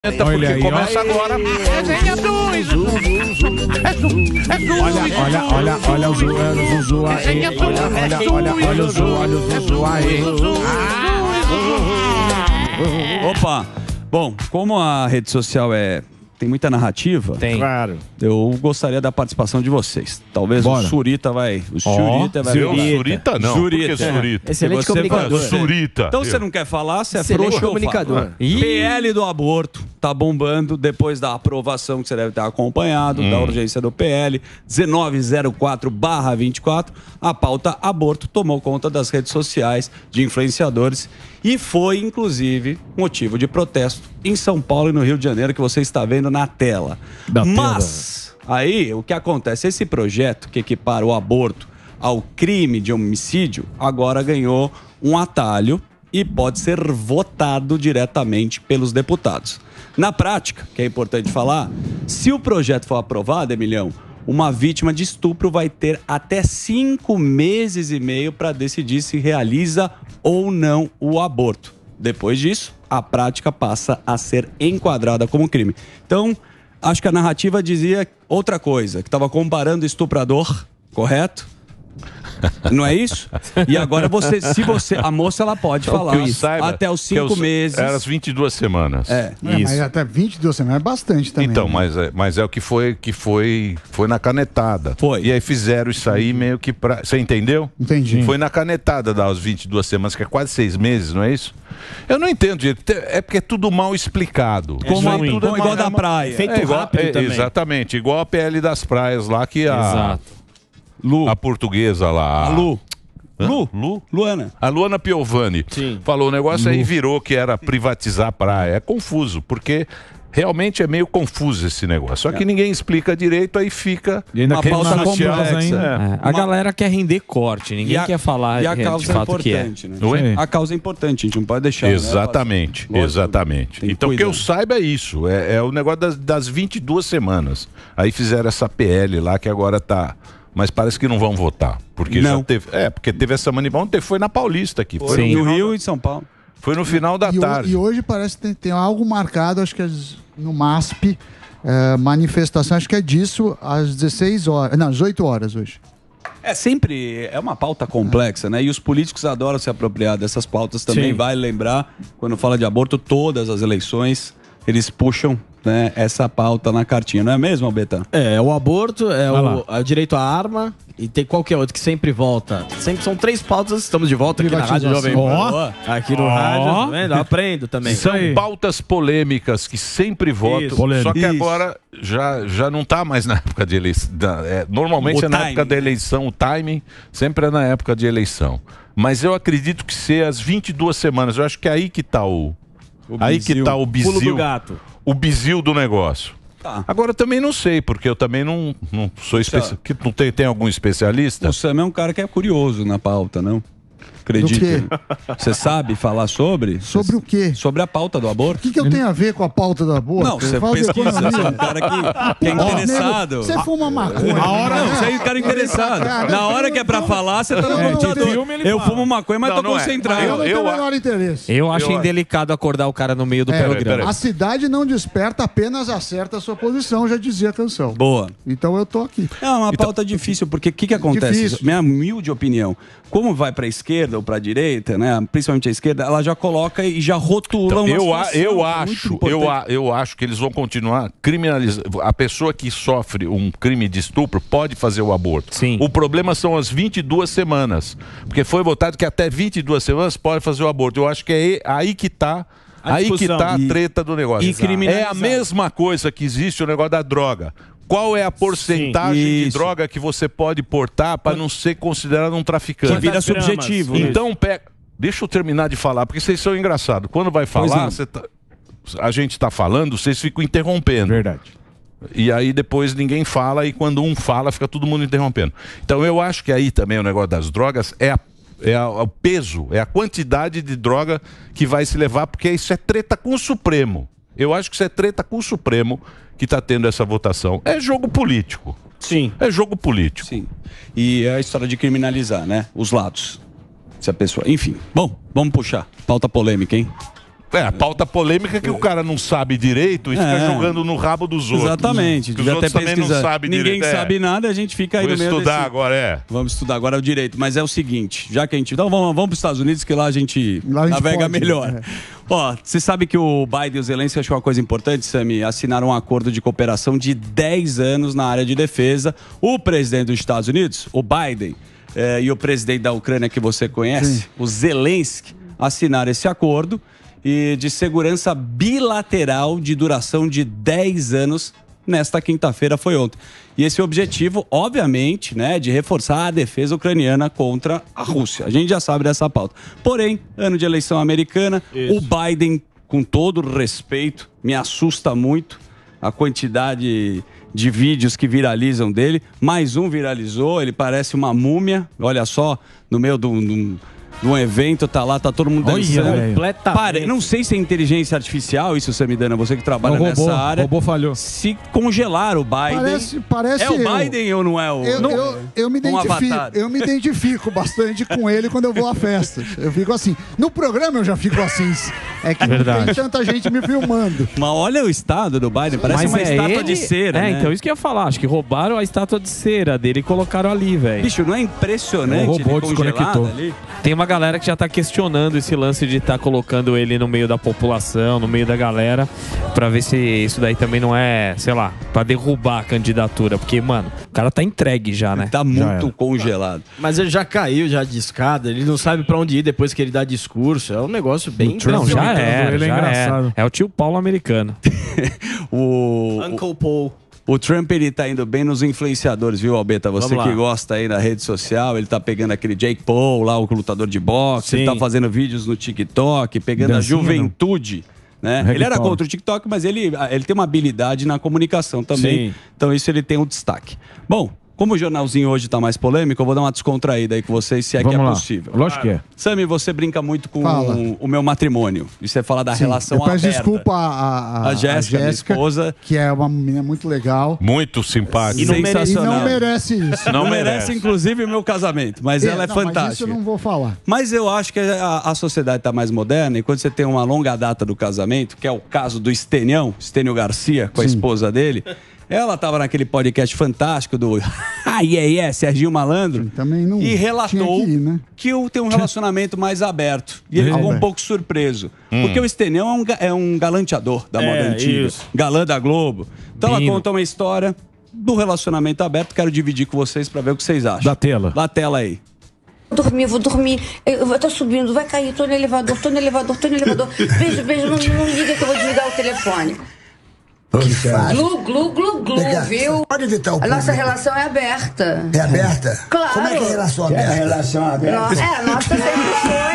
Porque aí, começa agora. Olha o Zuzu aí. Olha o Zuzu aí. Opa, bom, como a rede social tem muita narrativa, Claro. eu gostaria da participação de vocês. Talvez Bora. o Surita vai... O Surita vai... Surita não. Surita. Por que Surita? Excelente Você comunicador. Surita. Então você não quer falar, você é Excelente frouxo, eu comunicador. falo. PL do aborto tá bombando depois da aprovação que você deve ter acompanhado, da urgência do PL, 1904/24. A pauta aborto tomou conta das redes sociais de influenciadores e foi, inclusive, motivo de protesto em São Paulo e no Rio de Janeiro, que você está vendo na tela. Mas, aí, o que acontece? Esse projeto que equipara o aborto ao crime de homicídio, agora ganhou um atalho e pode ser votado diretamente pelos deputados. Na prática, que é importante falar, se o projeto for aprovado, Emilhão, uma vítima de estupro vai ter até 5 meses e meio para decidir se realiza ou não o aborto. Depois disso, a prática passa a ser enquadrada como crime. Então, acho que a narrativa dizia outra coisa, que estava comparando estuprador, correto? Não é isso? E agora a moça ela pode falar eu saiba, até os 5 meses. Era as 22 semanas. Mas até 22 semanas é bastante também. Então, né? mas é o que foi na canetada. Foi. E aí fizeram isso aí meio que pra... Você entendeu? Entendi. Foi na canetada das 22 semanas, que é quase 6 meses, não é isso? Eu não entendo, gente. É porque é tudo mal explicado. Igual da praia. Feito rápido também. Exatamente, igual a PL das praias lá que a portuguesa lá. A Lu. Luana. A Luana Piovani falou o negócio aí virou que era privatizar a praia. É confuso, porque realmente é meio confuso esse negócio. Só que ninguém explica direito, aí fica E ainda uma quer pauta complexa, hein? A galera quer render corte, ninguém quer falar e a de causa é fato que é. importante, né? Oi? A causa é importante, a gente não pode deixar. Exatamente, Né? exatamente. Tem que Então, que eu cuidar. saiba é isso. É o negócio das 22 semanas. Aí fizeram essa PL lá que agora tá... Mas parece que não vão votar. Porque Não. já teve. Porque teve essa manifestação. Foi na Paulista aqui. Foi No Rio e São Paulo. Foi no final da tarde. E hoje parece que tem algo marcado, acho que no MASP, manifestação, acho que é disso, às 16 horas. Não, às 8 horas hoje. É uma pauta complexa, né? E os políticos adoram se apropriar dessas pautas também. Sim. Vale lembrar, quando fala de aborto, todas as eleições, eles puxam, né, essa pauta na cartinha, não é mesmo, Albeta? O aborto, é o direito à arma e tem qualquer outro que sempre volta. Sempre são 3 pautas, estamos de volta aqui na Rádio Jovem Pan. Aqui no rádio, tá vendo? Eu aprendo também. São pautas polêmicas que sempre votam. Isso. Só que agora já não está mais na época de eleição. Normalmente O é na timing. época da eleição, o timing sempre é na época de eleição. Mas eu acredito que ser as 22 semanas. Eu acho que é aí que está o bizil. Pulo do gato. O bizil do negócio. Tá. Agora também não sei, porque eu também não sou especialista. Não tem algum especialista? O Sam é um cara que é curioso na pauta, não? Acredito. Você sabe falar sobre? Sobre o quê? Sobre a pauta do aborto? O que eu tenho a ver com a pauta do aborto? Não, você Fala de pesquisa, economia. você é um cara que é interessado. Você fuma maconha. Não, você é um cara interessado. Na hora que é pra falar, você tá no computador. Eu fumo maconha, mas tô concentrado. Eu não tenho o menor interesse. Eu acho indelicado acordar o cara no meio do programa. A cidade não desperta, apenas acerta a sua posição, já dizia a canção. Boa. Então eu tô aqui. É uma pauta difícil, porque o que acontece? Difícil. Minha humilde opinião. Como vai pra esquerda ou pra direita, né? Principalmente a esquerda, ela já coloca e já rotula uma situação eu acho que eles vão continuar criminalizando. A pessoa que sofre um crime de estupro pode fazer o aborto. Sim. O problema são as 22 semanas. Porque foi votado que até 22 semanas pode fazer o aborto. Eu acho que é aí que está a treta do negócio. É a mesma coisa que existe o negócio da droga. Qual é a porcentagem de droga que você pode portar para não ser considerado um traficante? Que vira subjetivo. Então, deixa eu terminar de falar, porque vocês são engraçados. Quando vai falar, a gente está falando, vocês ficam interrompendo. Verdade. E aí depois ninguém fala, e quando um fala, fica todo mundo interrompendo. Então eu acho que aí também o negócio das drogas o peso, é a quantidade de droga que vai se levar, porque isso é treta com o Supremo. Eu acho que isso é treta com o Supremo que está tendo essa votação. É jogo político. Sim. É jogo político. Sim. E é a história de criminalizar, né? Os lados. Se a pessoa... Enfim. Bom, vamos puxar. Pauta polêmica, hein? A pauta polêmica é que o cara não sabe direito e fica jogando no rabo dos outros. Exatamente. Os outros também não sabem direito. Ninguém sabe nada, a gente fica aí no meio estudar agora, Vamos estudar agora o direito. Mas é o seguinte, já que a gente... Então vamos para os Estados Unidos, que lá a gente navega melhor. Ó, você sabe que o Biden e o Zelensky, acho que é uma coisa importante, Sami, assinaram um acordo de cooperação de 10 anos na área de defesa. O presidente dos Estados Unidos, o Biden, e o presidente da Ucrânia, que você conhece, o Zelensky, assinaram esse acordo e de segurança bilateral de duração de 10 anos nesta quinta-feira, foi ontem. E esse objetivo, obviamente, né, de reforçar a defesa ucraniana contra a Rússia. A gente já sabe dessa pauta. Porém, ano de eleição americana, o Biden, com todo respeito, me assusta muito a quantidade de vídeos que viralizam dele. Mais um viralizou, ele parece uma múmia. Olha só, no meio de um evento, tá lá, tá todo mundo dançando. Completamente. Não sei se é inteligência artificial, isso, Samidana, você que trabalha nessa área. O robô falhou. Se congelar o Biden. Parece é o Biden ou não é o... Eu me identifico bastante com ele quando eu vou a festas. Eu fico assim. No programa eu já fico assim. É que não tem tanta gente me filmando. Mas olha o estado do Biden, parece uma estátua de cera, né? Então isso que eu ia falar. Acho que roubaram a estátua de cera dele e colocaram ali, velho. Bicho, não é impressionante? O robô desconectou. Ali? Tem uma galera que já tá questionando esse lance de estar colocando ele no meio da população, no meio da galera, pra ver se isso daí também não é, sei lá, pra derrubar a candidatura. Porque, mano, o cara tá entregue já, né? Tá muito congelado. Mas ele já caiu já de escada, ele não sabe pra onde ir depois que ele dá discurso. É um negócio bem... Não, já é, ele é engraçado. É o tio Paulo americano. Uncle Paul. O Trump, ele tá indo bem nos influenciadores, viu, Albeta? Você que gosta aí da rede social, ele tá pegando aquele Jake Paul, lá o lutador de boxe, ele tá fazendo vídeos no TikTok, pegando a juventude, né? Ele era contra o TikTok, mas ele tem uma habilidade na comunicação também. Sim. Então isso ele tem um destaque. Bom, como o jornalzinho hoje tá mais polêmico, eu vou dar uma descontraída aí com vocês, se é que é possível. Lógico que é. Sami, você brinca muito com o meu matrimônio. E você fala da relação aberta. Eu peço desculpa a Jéssica, minha esposa. Que é uma menina muito legal. Muito simpática. E não merece isso. Não merece, inclusive, o meu casamento. Mas ela é fantástica. Mas isso eu não vou falar. Mas eu acho que a sociedade tá mais moderna. E quando você tem uma longa data do casamento, que é o caso do Estênio Garcia, com a esposa dele... Ela estava naquele podcast fantástico do Serginho Malandro também não e relatou que eu tenho um relacionamento mais aberto. E ele ficou um pouco surpreso. Porque o Estênio é um galanteador da moda antiga. Galã da Globo. Então ela conta uma história do relacionamento aberto. Quero dividir com vocês para ver o que vocês acham. Da tela. Da tela aí. Vou dormir. Eu tô subindo, vai cair, tô no elevador. Beijo, não liga que eu vou desligar o telefone. Glu, viu? Pode evitar o público. A nossa relação é aberta. É aberta? Claro. Como é que é a relação aberta? É a relação aberta. A nossa sempre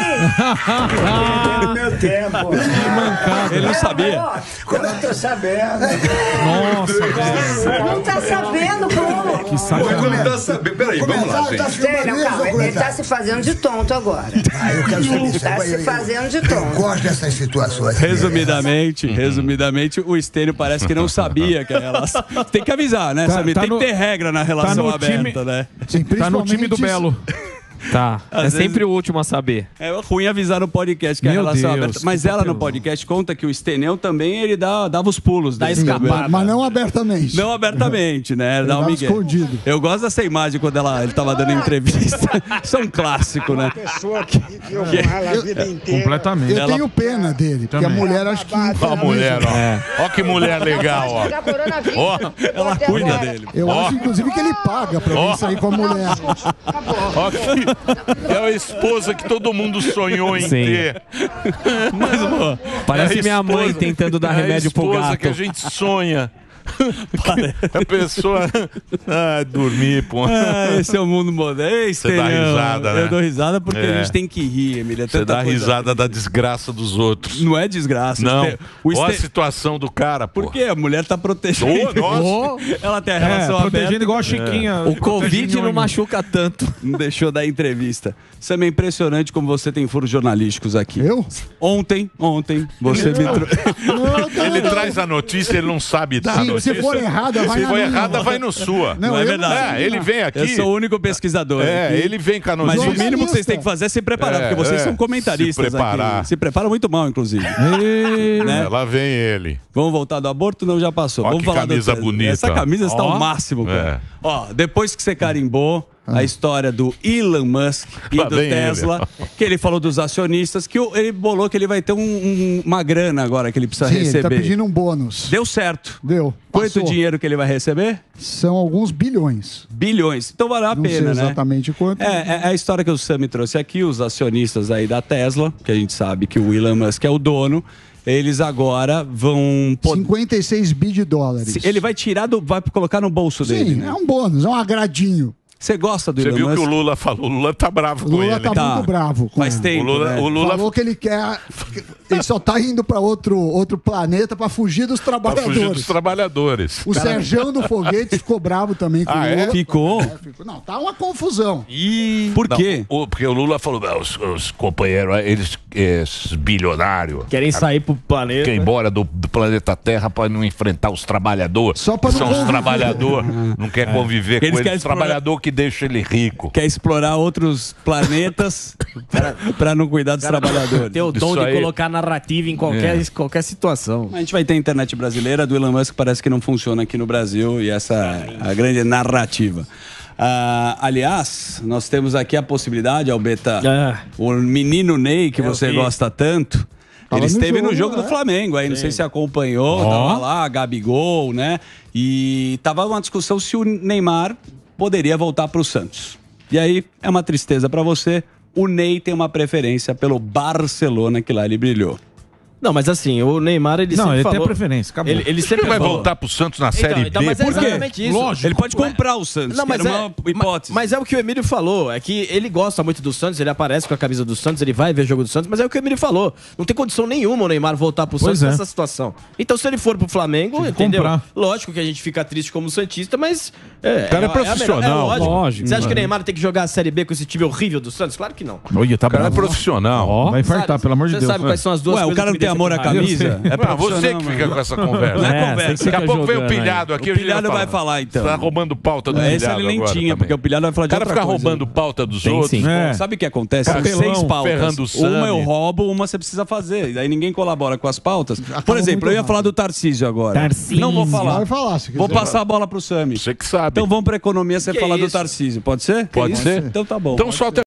foi. Meu tempo. Ele não sabia. Como eu tô sabendo. Nossa, velho. Não tá sabendo como? Que sacanagem. Ele tá sabendo. Peraí, vamos lá, gente. Ele tá se fazendo de tonto agora. Eu quero saber isso. Tá se fazendo de tonto. Eu gosto dessas situações. Resumidamente, o Estênio parece que não sabia que a relação... Tem que avisar, né, Samir? Tem que ter regra na relação aberta, né? Sim, tá no time do Belo. Tá, é sempre o último a saber. É ruim avisar no podcast que a relação é aberta. Mas ela no podcast conta que o Estênio também, ele dava os pulos. Dá escapada. Mas não abertamente. Não abertamente, né? Ele dá um migué. escondido. Eu gosto dessa imagem quando ele tava dando entrevista. Isso é um clássico, né? Pessoa que viveu com ela a vida inteira. Completamente. Eu tenho pena dele, porque a mulher acho que... Ó a mulher, ó. Ó que mulher legal, ó. Ó, ela cuida dele. Eu acho, inclusive, que ele paga pra vir sair com a mulher. Ó que... É a esposa que todo mundo sonhou em ter. Mas, pô, parece minha mãe tentando dar remédio pro gato. É a esposa que a gente sonha. A pessoa... dormir, pô. Esse é o mundo moderno. Você dá risada, né? Eu dou risada porque a gente tem que rir, Emília. Você dá risada da desgraça dos outros. Não é desgraça. Não. Olha a situação do cara, pô. Porque a mulher tá protegendo. Nossa. Ela tem a relação aberta. Protegendo igual a Chiquinha. O Covid não machuca tanto. Não deixou dar entrevista. Isso é meio impressionante como você tem furos jornalísticos aqui. Eu? Ontem, você me trouxe... Eu Ele traz a notícia, ele não sabe dar a notícia. Se for errada, vai Se na for minha. errada, vai no sua. Não é verdade. Ele vem aqui. Eu sou o único pesquisador. Ele vem com a notícia. Mas o mínimo que vocês têm que fazer é se preparar, porque vocês são comentaristas se preparar. aqui. Se preparam muito mal, inclusive. Né? Lá vem ele. Vamos voltar do aborto? Não, já passou. Ó, Vamos que falar camisa do... bonita. Essa camisa está ao máximo, cara. Ó, depois que você carimbou a história do Elon Musk e do Tesla, que ele falou dos acionistas, que ele bolou que ele vai ter uma grana agora que ele precisa receber. Ele tá pedindo um bônus. Deu certo. Deu. Quanto dinheiro que ele vai receber? São alguns bilhões. Bilhões. Então valeu a pena, sei exatamente quanto. É a história que o Sami trouxe aqui, os acionistas aí da Tesla, que a gente sabe que o Elon Musk é o dono, eles agora vão... 56 bi de dólares. Ele vai tirar, vai colocar no bolso dele, né? É um bônus, é um agradinho. Você gosta do Elon Musk? Você viu que o Lula falou? O Lula tá bravo com ele. O Lula tá muito bravo com Faz ele. tempo, o Lula falou que ele quer... Ele só tá indo pra outro planeta pra fugir dos Pra trabalhadores. fugir dos trabalhadores. O Serjão do Foguete ficou bravo também com o Lula. Ficou? Ficou. Não, tá uma confusão. Por quê? Porque o Lula falou, os companheiros, eles bilionários... Querem sair pro planeta. Querem ir embora do planeta Terra para não enfrentar os trabalhadores. Só pra não São os conviver. trabalhadores. Não quer conviver com Eles eles. querem Os trabalhadores que deixam ele rico. Quer explorar outros planetas pra não cuidar dos trabalhadores. Tem o dom Isso de aí. colocar narrativa em qualquer situação. A gente vai ter a internet brasileira do Elon Musk, parece que não funciona aqui no Brasil, e essa é a grande narrativa. Aliás, nós temos aqui a possibilidade, Albeta, o menino Ney, que você gosta tanto, ele esteve no jogo do Flamengo, aí não sei se acompanhou, tava lá, Gabigol, né? E tava uma discussão se o Neymar poderia voltar pro Santos. E aí, é uma tristeza pra você, o Ney tem uma preferência pelo Barcelona, que lá ele brilhou. Não, mas assim, o Neymar, ele sempre falou... tem preferência, acabou. Ele sempre vai falou... voltar pro Santos na Série B. Mas é Por quê? exatamente isso. Lógico. Ele pode comprar o Santos, Não, mas que era uma hipótese. Mas é o que o Emílio falou, é que ele gosta muito do Santos, ele aparece com a camisa do Santos, ele vai ver jogo do Santos, mas é o que o Emílio falou. Não tem condição nenhuma o Neymar voltar pro Santos nessa situação. Então, se ele for pro Flamengo, entendeu? Lógico que a gente fica triste como santista, mas... O cara é profissional. Lógico. Você acha que o Neymar tem que jogar a Série B com esse time horrível do Santos? Claro que não. Olha, tá O cara é bravo. profissional. Vai infartar, pelo amor de Deus. Você sabe quais são as duas coisas o cara não que tem me amor à deixam com raiva? camisa? É Você que fica com essa conversa. Não é conversa. Daqui a pouco vem o pilhado aqui. O pilhado vai falar, então. Você tá roubando pauta do pilhado Essa ele nem agora tinha, também. porque o pilhado vai falar de O cara outra fica coisa. roubando pauta dos outros. Sabe o que acontece? São Carlão, 6 pautas. Ferrando o Sami. Uma eu roubo, uma você precisa fazer. E daí ninguém colabora com as pautas. Por exemplo, eu ia falar do Tarcísio agora. Tarcísio. Não vou falar. Vai falar, se quiser. Vou passar a bola pro Sami. Você que sabe. Então vamos pra economia, você Que fala do isso? Tarcísio. Pode ser? Pode ser. Então tá bom. Então solta